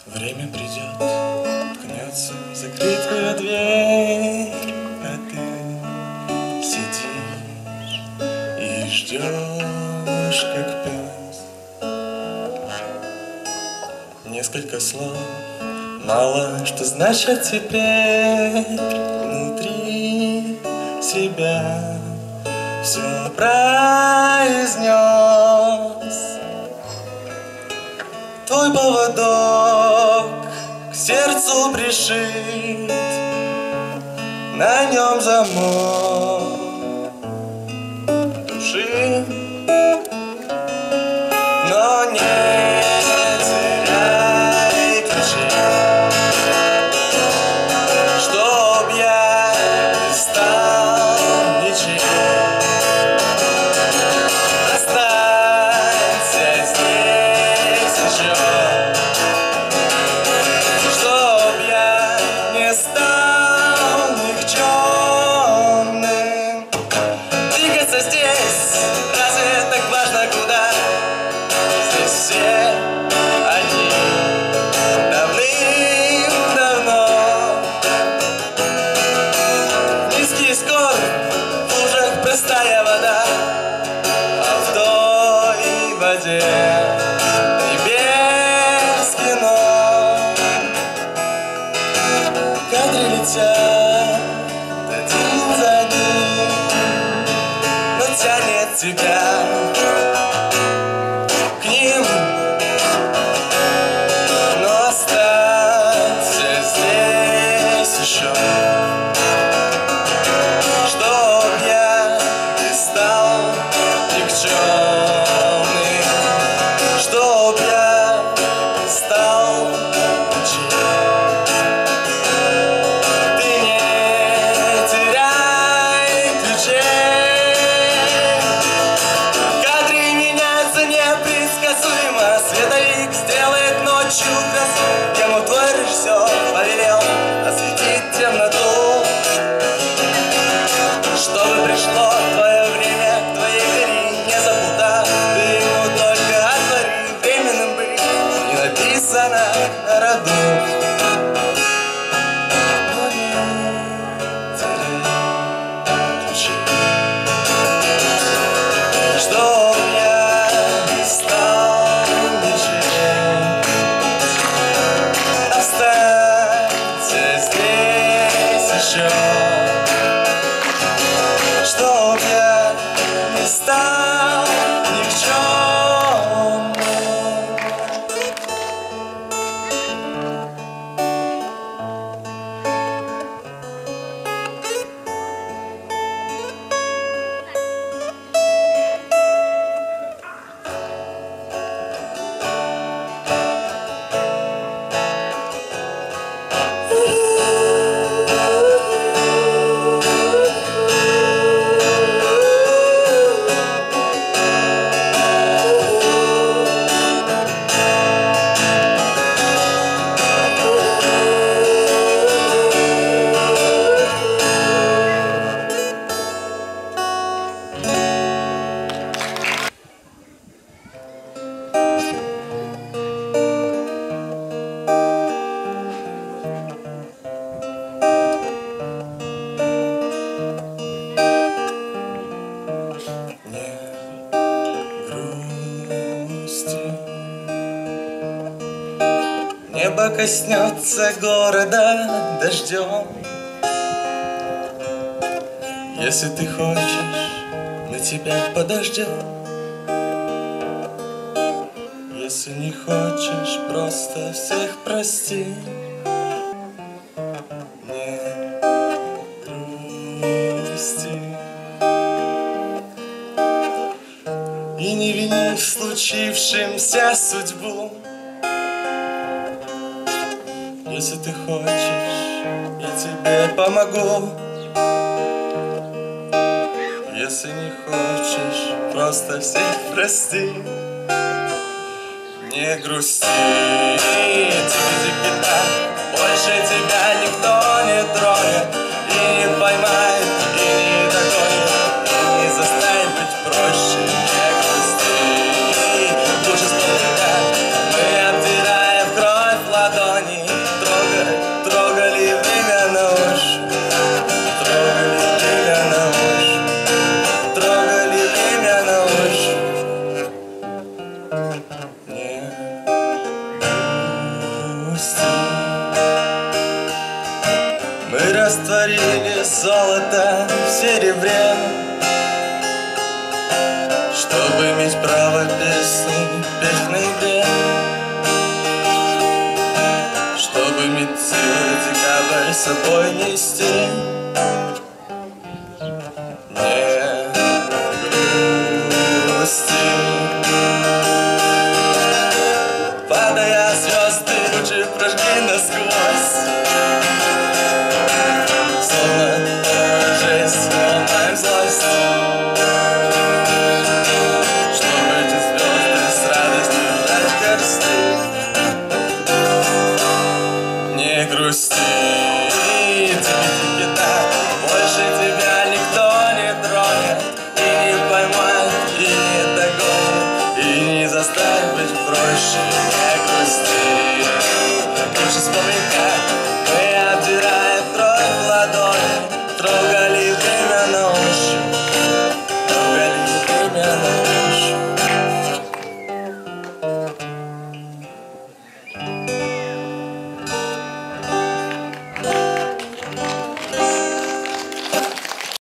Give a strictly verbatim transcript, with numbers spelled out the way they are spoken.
Время придет, ткнется в закрытую дверь, а ты сидишь и ждешь, как пес. Несколько слов, мало что значит теперь. Внутри себя все произнес. Твой поводок к сердцу пришит, на нем замок души, но не теряй ключи, чтоб я не стал ничем. Останься здесь еще, чтоб я не стал никчемным. Двигаться здесь, разве так важно куда? Здесь все одни давным-давно. Низкий скор, в лужах простая вода, а в той воде и без кино. Кадры летят один за одним, но тянет тебя к ним. Но останься здесь еще, чтоб я не стал никчемным, чтоб я не стал ничем. Ты не теряй ключей. Кадры меняются непредсказуемо, световик сделает ночью грозу. Ему твой режиссер повелел осветить темноту, чтобы пришло твое время к твоей двери, не запутав. Ты ему только отвори, временным быть не написано на роду. Но не теряй ключи, чтоб я не стал ничем. Останься здесь еще, чтоб я не стал никчемным. Небо коснется города дождем. Если ты хочешь, на тебя подождет. Если не хочешь, просто всех прости. Не грусти и не вини в случившемся судьбу. Если ты хочешь, я тебе помогу. Если не хочешь, просто всех прости. Не грусти, тики-тики-так, больше тебя никто не тронет и не поймает, и не догонит, и не заставит быть проще. Не грусти, лучше вспоминать, мы обдираем кровь ладонь. грусти. Мы растворили золото в серебре, чтобы иметь право песни петь в ноябре, чтобы иметь силы декабрь с собой нести. Не грусти. Падая звезды, лучи прожгли насквозь, словно жизнь ломаем злость, чтобы эти звезды с радостью жать горсти. Не грусти, тики-тики-так, больше тебя никто не тронет, и не поймает, и не догонит, и не заставит быть проще.